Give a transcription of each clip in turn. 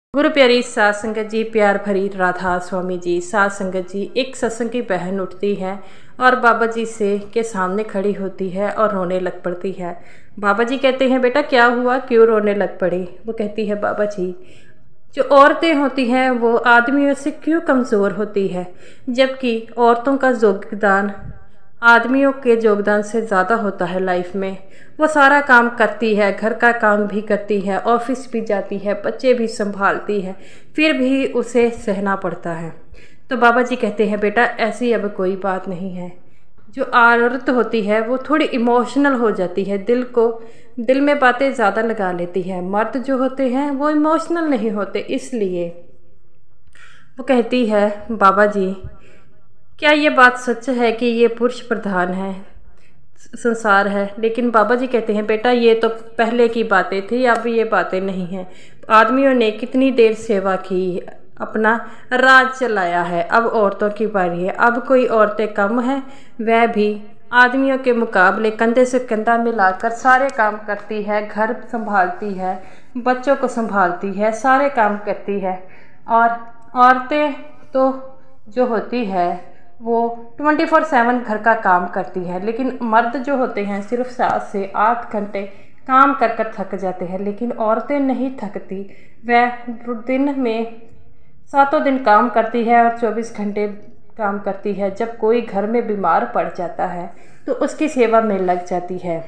गुरु प्यारी सात संगत जी, प्यार भरी राधा स्वामी जी। सात संगत जी, एक सत्संग की बहन उठती है और बाबा जी से के सामने खड़ी होती है और रोने लग पड़ती है। बाबा जी कहते हैं, बेटा क्या हुआ, क्यों रोने लग पड़ी? वो कहती है, बाबा जी जो औरतें होती हैं वो आदमियों से क्यों कमज़ोर होती है, जबकि औरतों का योगदान आदमियों के योगदान से ज़्यादा होता है लाइफ में। वो सारा काम करती है, घर का काम भी करती है, ऑफिस भी जाती है, बच्चे भी संभालती है, फिर भी उसे सहना पड़ता है। तो बाबा जी कहते हैं, बेटा ऐसी अब कोई बात नहीं है। जो औरत होती है वो थोड़ी इमोशनल हो जाती है, दिल में बातें ज़्यादा लगा लेती है। मर्द जो होते हैं वो इमोशनल नहीं होते। इसलिए वो कहती है, बाबा जी क्या ये बात सच है कि ये पुरुष प्रधान है संसार है? लेकिन बाबा जी कहते हैं, बेटा ये तो पहले की बातें थी, अब ये बातें नहीं हैं। आदमियों ने कितनी देर सेवा की, अपना राज चलाया है, अब औरतों की बारी है। अब कोई औरतें कम हैं? वह भी आदमियों के मुकाबले कंधे से कंधा मिलाकर सारे काम करती है, घर संभालती है, बच्चों को संभालती है, सारे काम करती है। और औरतें तो जो होती है वो 24/7 घर का काम करती है, लेकिन मर्द जो होते हैं सिर्फ 7 से 8 घंटे काम कर कर थक जाते हैं। लेकिन औरतें नहीं थकती, वह दिन में 7 दिन काम करती है और 24 घंटे काम करती है। जब कोई घर में बीमार पड़ जाता है तो उसकी सेवा में लग जाती है।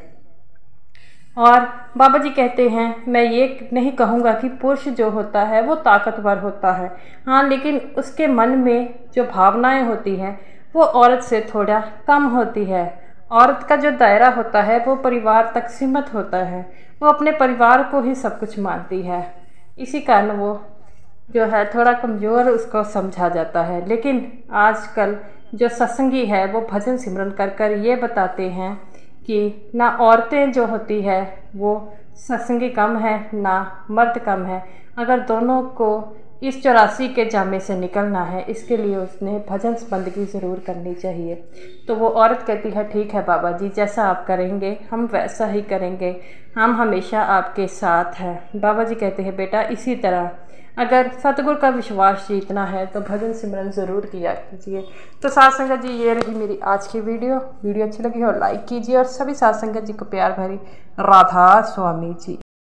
और बाबा जी कहते हैं, मैं ये नहीं कहूँगा कि पुरुष जो होता है वो ताकतवर होता है, हाँ, लेकिन उसके मन में जो भावनाएं होती हैं वो औरत से थोड़ा कम होती है। औरत का जो दायरा होता है वो परिवार तक सीमित होता है, वो अपने परिवार को ही सब कुछ मानती है। इसी कारण वो जो है थोड़ा कमज़ोर उसको समझा जाता है। लेकिन आजकल जो सत्संगी है वो भजन सिमरन कर कर ये बताते हैं कि ना औरतें जो होती है वो सत्संगी कम है, ना मर्द कम है। अगर दोनों को इस 84 के जामे से निकलना है, इसके लिए उसने भजन बंदगी ज़रूर करनी चाहिए। तो वो औरत कहती है, ठीक है बाबा जी, जैसा आप करेंगे हम वैसा ही करेंगे, हम हमेशा आपके साथ हैं। बाबा जी कहते हैं, बेटा इसी तरह अगर सतगुरु का विश्वास जीतना है तो भजन सिमरन ज़रूर किया कीजिए। तो सात संगत जी, ये रही मेरी आज की वीडियो अच्छी लगी हो लाइक कीजिए और सभी सात संगत जी को प्यार भरी राधा स्वामी जी।